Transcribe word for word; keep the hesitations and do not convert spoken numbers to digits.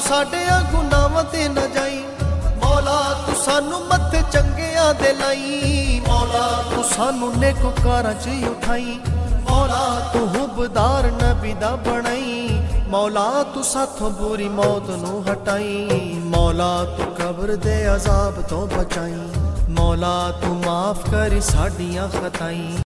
साडियां गुनाहां ते न जाई, मौला तू सानू मत्थे चंगियां दे लाई, मौला तू सानू नेककारां च उठाई, मौला तू हुबदार नबी दा बनाई, मौला तू साथों बुरी मौत नू हटाई, मौला तू कब्र दे अजाब तो बचाई, मौला तू माफ करी साडियां खताई।